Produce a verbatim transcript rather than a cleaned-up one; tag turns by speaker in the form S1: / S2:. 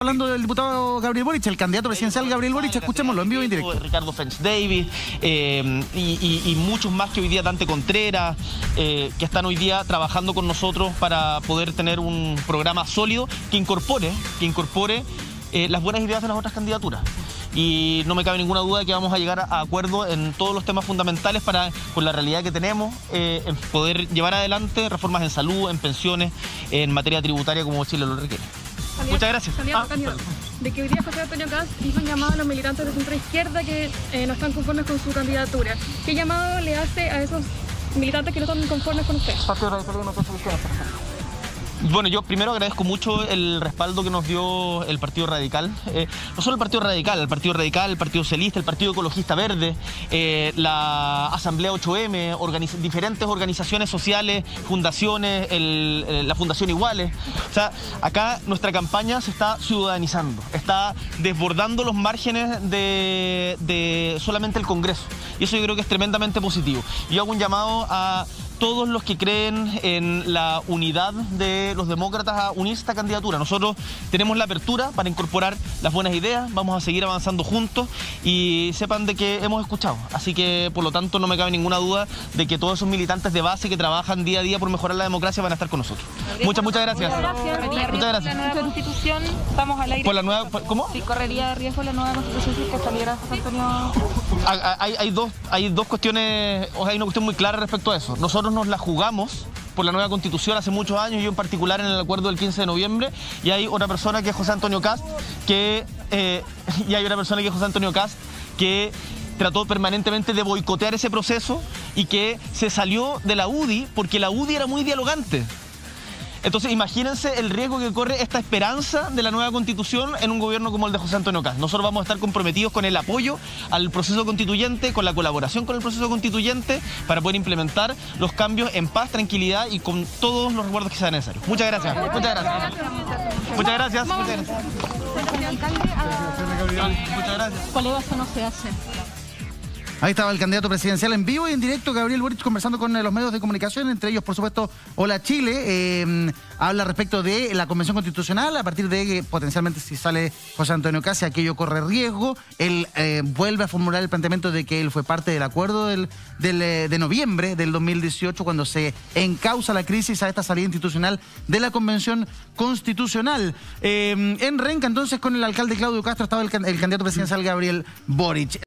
S1: hablando del diputado Gabriel Boric, el candidato presidencial Gabriel Boric. Escuchémoslo en vivo y en directo.
S2: Ricardo French Davis eh, y, y, y muchos más que hoy día, Dante Contreras, eh, que están hoy día trabajando con nosotros para poder tener un programa sólido que incorpore, que incorpore eh, las buenas ideas de las otras candidaturas. Y no me cabe ninguna duda de que vamos a llegar a acuerdo en todos los temas fundamentales para, con la realidad que tenemos, eh, en poder llevar adelante reformas en salud, en pensiones, en materia tributaria como Chile lo requiere.
S3: Candidato,
S2: Muchas gracias.
S3: Candidato,
S2: Ah,
S3: candidato, de que hoy día José Antonio Kast hizo un llamado a los militantes de centro izquierda que eh, no están conformes con su candidatura. ¿Qué llamado le hace a esos militantes que no están conformes con usted?
S2: Bueno, yo primero agradezco mucho el respaldo que nos dio el Partido Radical. Eh, no solo el Partido Radical, el Partido Radical, el Partido Socialista, el Partido Ecologista Verde, eh, la Asamblea ocho eme, organiz diferentes organizaciones sociales, fundaciones, el, eh, la Fundación Iguales. O sea, acá nuestra campaña se está ciudadanizando, está desbordando los márgenes de, de solamente el Congreso. Y eso yo creo que es tremendamente positivo. Yo hago un llamado a todos los que creen en la unidad de los demócratas a unir esta candidatura. Nosotros tenemos la apertura para incorporar las buenas ideas, vamos a seguir avanzando juntos y sepan de que hemos escuchado. Así que, por lo tanto, no me cabe ninguna duda de que todos esos militantes de base que trabajan día a día por mejorar la democracia van a estar con nosotros. Muchas, muchas gracias.
S4: Muchas gracias.
S2: Muchas gracias.
S4: La nueva constitución, estamos al aire.
S2: Por la nueva, ¿cómo?
S4: Sí, correría riesgo la nueva constitución si es que saliera José Antonio.
S2: Hay, hay, dos, hay dos cuestiones, o sea, hay una cuestión muy clara respecto a eso. Nosotros nos la jugamos por la nueva constitución hace muchos años, yo en particular en el acuerdo del quince de noviembre, y hay otra persona que es José Antonio Kast, que, eh, y hay una persona que es José Antonio Kast, que trató permanentemente de boicotear ese proceso y que se salió de la U D I porque la U D I era muy dialogante. Entonces, imagínense el riesgo que corre esta esperanza de la nueva constitución en un gobierno como el de José Antonio Kast. Nosotros vamos a estar comprometidos con el apoyo al proceso constituyente, con la colaboración con el proceso constituyente, para poder implementar los cambios en paz, tranquilidad y con todos los recuerdos que sean necesarios. Muchas gracias. Muchas gracias. Muchas gracias. Muchas gracias. Muchas gracias.
S4: ¿Cuál eso no se hace?
S1: Ahí estaba el candidato presidencial en vivo y en directo, Gabriel Boric, conversando con los medios de comunicación, entre ellos, por supuesto, Hola Chile. Eh, habla respecto de la Convención Constitucional, a partir de que potencialmente si sale José Antonio Kast, si aquello corre riesgo. Él eh, vuelve a formular el planteamiento de que él fue parte del acuerdo del, del, de noviembre del dos mil dieciocho, cuando se encausa la crisis a esta salida institucional de la Convención Constitucional. Eh, en renca, entonces, con el alcalde Claudio Castro estaba el, el candidato presidencial Gabriel Boric.